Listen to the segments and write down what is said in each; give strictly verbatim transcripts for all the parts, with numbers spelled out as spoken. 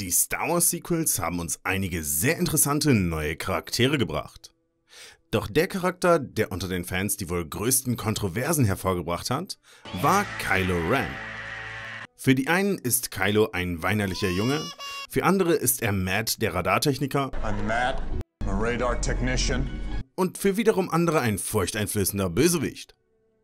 Die Star Wars Sequels haben uns einige sehr interessante neue Charaktere gebracht. Doch der Charakter, der unter den Fans die wohl größten Kontroversen hervorgebracht hat, war Kylo Ren. Für die einen ist Kylo ein weinerlicher Junge, für andere ist er Matt, der Radartechniker, I'm Matt, I'm a radar technician. Und für wiederum andere ein furchteinflößender Bösewicht.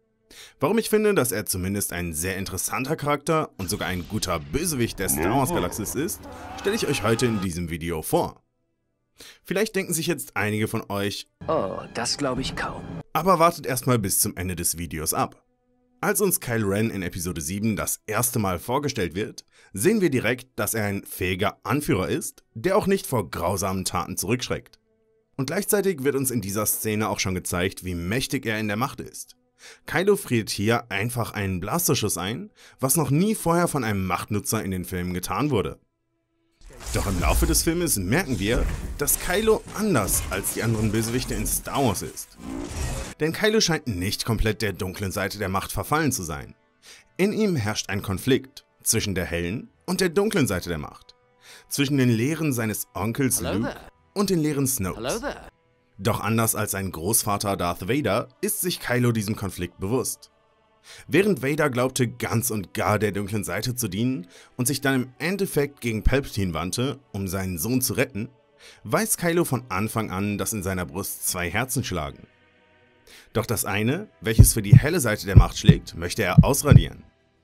Warum ich finde, dass er zumindest ein sehr interessanter Charakter und sogar ein guter Bösewicht der Star Wars Galaxis ist, stelle ich euch heute in diesem Video vor. Vielleicht denken sich jetzt einige von euch, oh, das glaube ich kaum. Aber wartet erstmal bis zum Ende des Videos ab. Als uns Kylo Ren in Episode sieben das erste Mal vorgestellt wird, sehen wir direkt, dass er ein fähiger Anführer ist, der auch nicht vor grausamen Taten zurückschreckt. Und gleichzeitig wird uns in dieser Szene auch schon gezeigt, wie mächtig er in der Macht ist. Kylo friert hier einfach einen Blasterschuss ein, was noch nie vorher von einem Machtnutzer in den Filmen getan wurde. Doch im Laufe des Filmes merken wir, dass Kylo anders als die anderen Bösewichte in Star Wars ist. Denn Kylo scheint nicht komplett der dunklen Seite der Macht verfallen zu sein. In ihm herrscht ein Konflikt zwischen der hellen und der dunklen Seite der Macht. Zwischen den Lehren seines Onkels Luke und den Lehren Snokes. Doch anders als sein Großvater Darth Vader ist sich Kylo diesem Konflikt bewusst. Während Vader glaubte, ganz und gar der dunklen Seite zu dienen und sich dann im Endeffekt gegen Palpatine wandte, um seinen Sohn zu retten, weiß Kylo von Anfang an, dass in seiner Brust zwei Herzen schlagen. Doch das eine, welches für die helle Seite der Macht schlägt, möchte er ausradieren.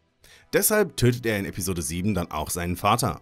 Deshalb tötet er in Episode sieben dann auch seinen Vater.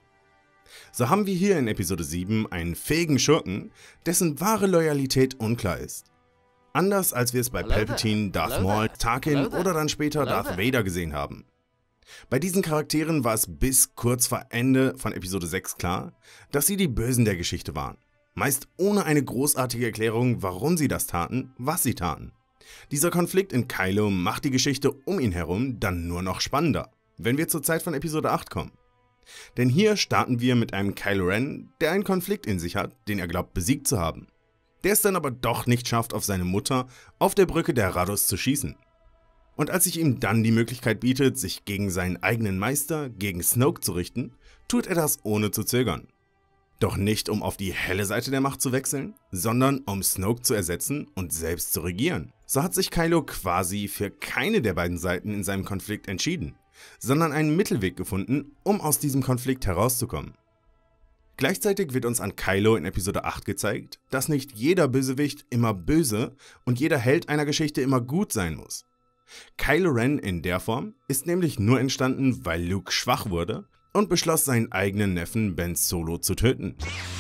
So haben wir hier in Episode sieben einen fähigen Schurken, dessen wahre Loyalität unklar ist. Anders als wir es bei Palpatine, Darth Maul, Tarkin oder dann später Darth Vader gesehen haben. Bei diesen Charakteren war es bis kurz vor Ende von Episode sechs klar, dass sie die Bösen der Geschichte waren. Meist ohne eine großartige Erklärung, warum sie das taten, was sie taten. Dieser Konflikt in Kylo macht die Geschichte um ihn herum dann nur noch spannender, wenn wir zur Zeit von Episode acht kommen. Denn hier starten wir mit einem Kylo Ren, der einen Konflikt in sich hat, den er glaubt besiegt zu haben. Der es dann aber doch nicht schafft, auf seine Mutter auf der Brücke der Rados zu schießen. Und als sich ihm dann die Möglichkeit bietet, sich gegen seinen eigenen Meister, gegen Snoke zu richten, tut er das ohne zu zögern. Doch nicht um auf die helle Seite der Macht zu wechseln, sondern um Snoke zu ersetzen und selbst zu regieren. So hat sich Kylo quasi für keine der beiden Seiten in seinem Konflikt entschieden, sondern einen Mittelweg gefunden, um aus diesem Konflikt herauszukommen. Gleichzeitig wird uns an Kylo in Episode acht gezeigt, dass nicht jeder Bösewicht immer böse und jeder Held einer Geschichte immer gut sein muss. Kylo Ren in der Form ist nämlich nur entstanden, weil Luke schwach wurde und beschloss, seinen eigenen Neffen Ben Solo zu töten.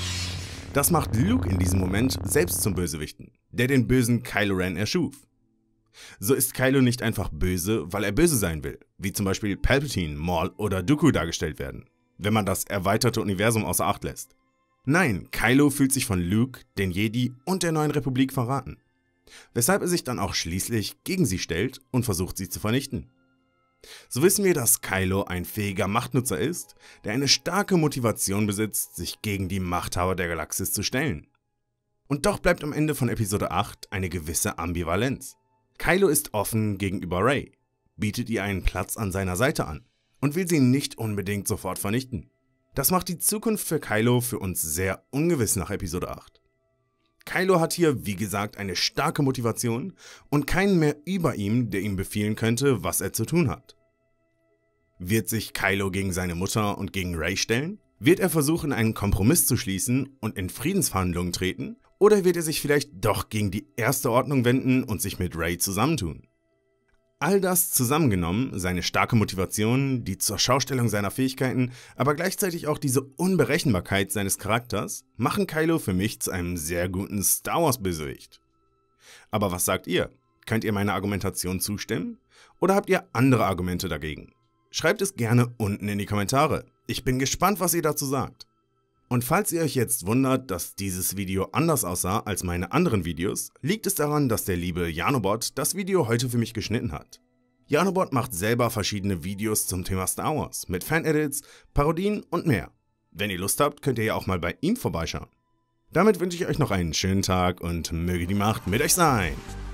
Das macht Luke in diesem Moment selbst zum Bösewichten, der den bösen Kylo Ren erschuf. So ist Kylo nicht einfach böse, weil er böse sein will, wie zum Beispiel Palpatine, Maul oder Dooku dargestellt werden, wenn man das erweiterte Universum außer Acht lässt. Nein, Kylo fühlt sich von Luke, den Jedi und der Neuen Republik verraten, weshalb er sich dann auch schließlich gegen sie stellt und versucht, sie zu vernichten. So wissen wir, dass Kylo ein fähiger Machtnutzer ist, der eine starke Motivation besitzt, sich gegen die Machthaber der Galaxis zu stellen. Und doch bleibt am Ende von Episode acht eine gewisse Ambivalenz. Kylo ist offen gegenüber Rey, bietet ihr einen Platz an seiner Seite an und will sie nicht unbedingt sofort vernichten. Das macht die Zukunft für Kylo für uns sehr ungewiss nach Episode acht. Kylo hat hier, wie gesagt, eine starke Motivation und keinen mehr über ihm, der ihm befehlen könnte, was er zu tun hat. Wird sich Kylo gegen seine Mutter und gegen Rey stellen? Wird er versuchen, einen Kompromiss zu schließen und in Friedensverhandlungen treten? Oder wird er sich vielleicht doch gegen die Erste Ordnung wenden und sich mit Rey zusammentun? All das zusammengenommen, seine starke Motivation, die Zurschaustellung seiner Fähigkeiten, aber gleichzeitig auch diese Unberechenbarkeit seines Charakters, machen Kylo für mich zu einem sehr guten Star Wars Bösewicht. Aber was sagt ihr? Könnt ihr meiner Argumentation zustimmen? Oder habt ihr andere Argumente dagegen? Schreibt es gerne unten in die Kommentare. Ich bin gespannt, was ihr dazu sagt. Und falls ihr euch jetzt wundert, dass dieses Video anders aussah als meine anderen Videos, liegt es daran, dass der liebe Janobot das Video heute für mich geschnitten hat. Janobot macht selber verschiedene Videos zum Thema Star Wars, mit Fan-Edits, Parodien und mehr. Wenn ihr Lust habt, könnt ihr ja auch mal bei ihm vorbeischauen. Damit wünsche ich euch noch einen schönen Tag und möge die Macht mit euch sein!